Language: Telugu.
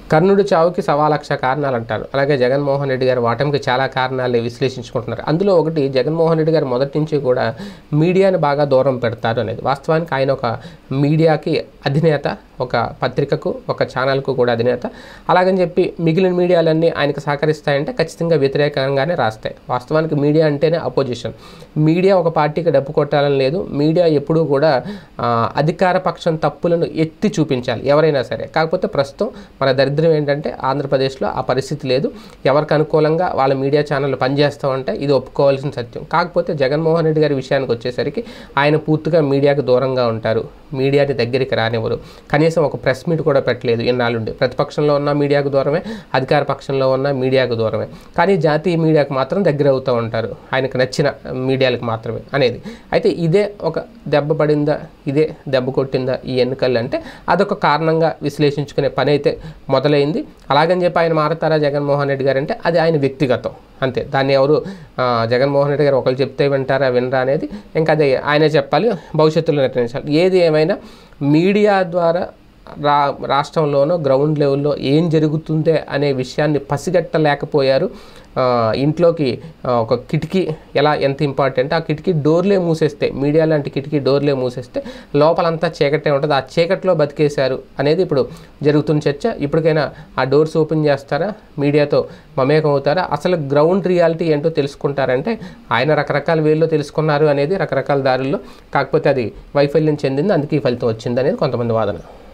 కర్ణుడి చావుకి 1,00,000 కారణాలు అంటారు. అలాగే జగన్మోహన్ రెడ్డి గారి ఓటమికి చాలా కారణాలు విశ్లేషించుకుంటున్నారు. అందులో ఒకటి జగన్మోహన్ రెడ్డి గారు మొదటి నుంచి కూడా మీడియాని బాగా దూరం పెడతారు అనేది. వాస్తవానికి ఆయన ఒక మీడియాకి అధినేత, ఒక పత్రికకు, ఒక ఛానల్కు కూడా అధినేత. అలాగని చెప్పి మిగిలిన మీడియాలన్నీ ఆయనకు సహకరిస్తాయంటే ఖచ్చితంగా వ్యతిరేకంగానే రాస్తాయి. వాస్తవానికి మీడియా అంటేనే అపోజిషన్. మీడియా ఒక పార్టీకి డబ్బు కొట్టాలని లేదు. మీడియా ఎప్పుడూ కూడా అధికార పక్షం తప్పులను ఎత్తి చూపించాలి ఎవరైనా సరే. కాకపోతే ప్రస్తుతం మన దరిద్రం ఏంటంటే ఆంధ్రప్రదేశ్లో ఆ పరిస్థితి లేదు. ఎవరికి అనుకూలంగా వాళ్ళ మీడియా ఛానళ్ళు పనిచేస్తూ ఉంటే ఇది ఒప్పుకోవాల్సిన సత్యం. కాకపోతే జగన్మోహన్ రెడ్డి గారి విషయానికి వచ్చేసరికి ఆయన పూర్తిగా మీడియాకి దూరంగా ఉంటారు. మీడియాని దగ్గరికి రానివ్వరు. కనీసం ఒక ప్రెస్ మీట్ కూడా పెట్టలేదు ఇన్నాళ్ళుండి. ప్రతిపక్షంలో ఉన్న మీడియాకు దూరమే, అధికార పక్షంలో ఉన్న మీడియాకు దూరమే. కానీ జాతీయ మీడియాకు మాత్రం దగ్గర అవుతూ ఉంటారు, ఆయనకు నచ్చిన మీడియాలకు మాత్రమే అనేది. అయితే ఇదే ఒక దెబ్బ పడిందా, ఇదే దెబ్బ కొట్టిందా ఈ ఎన్నికలు అంటే అదొక కారణంగా విశ్లేషించుకునే పని అయితే మొదలైంది. అలాగని చెప్పి ఆయన మారతారా జగన్మోహన్ రెడ్డి గారు అంటే అది ఆయన వ్యక్తిగతం అంతే. దాన్ని ఎవరు జగన్మోహన్ రెడ్డి గారు ఒకరు చెప్తే వింటారా వినరా అనేది ఇంకా అదే ఆయనే చెప్పాలి, భవిష్యత్తులో నిర్ణయించాలి. ఏది ఏమైనా మీడియా ద్వారా రాష్ట్రంలోనో గ్రౌండ్ లెవెల్లో ఏం జరుగుతుందే అనే విషయాన్ని పసిగట్టలేకపోయారు. ఇంట్లోకి ఒక కిటికీ ఎంత ఇంపార్టెంట్, ఆ కిటికీ డోర్లే మూసేస్తే, మీడియా లాంటి కిటికీ డోర్లే మూసేస్తే లోపలంతా చీకటే ఉంటుంది. ఆ చీకట్లో బతికేశారు అనేది ఇప్పుడు జరుగుతున్న చర్చ. ఇప్పటికైనా ఆ డోర్స్ ఓపెన్ చేస్తారా, మీడియాతో మమేకం అవుతారా, అసలు గ్రౌండ్ రియాలిటీ ఏంటో తెలుసుకుంటారంటే ఆయన రకరకాల వేల్లో తెలుసుకున్నారు అనేది రకరకాల దారుల్లో. కాకపోతే అది వైఫల్యం చెందింది, అందుకే ఈ ఫలితం వచ్చింది అనేది కొంతమంది వాదన.